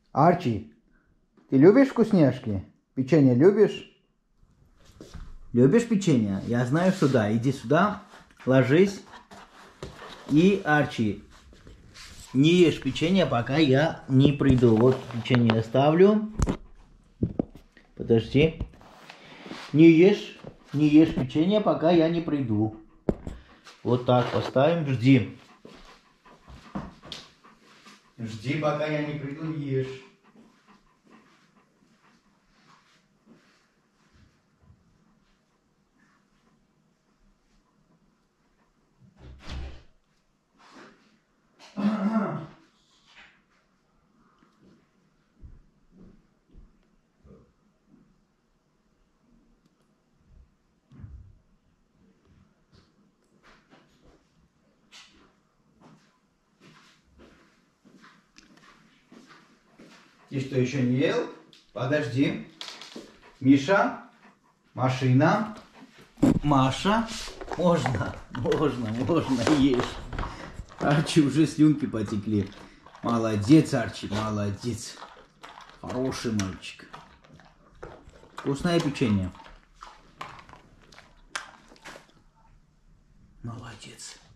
Арчи, ты любишь вкусняшки? Печенье любишь? Любишь печенье? Я знаю, что да. Иди сюда, ложись. И, Арчи, не ешь печенье, пока я не приду. Вот печенье я ставлю. Подожди. Не ешь печенье, пока я не приду. Вот так поставим, жди. Жди, пока я не приду, не ешь. Ты что, еще не ел? Подожди. Миша, машина, Маша. Можно ешь. Арчи, уже слюнки потекли. Молодец, Арчи, молодец. Хороший мальчик. Вкусное печенье. Молодец.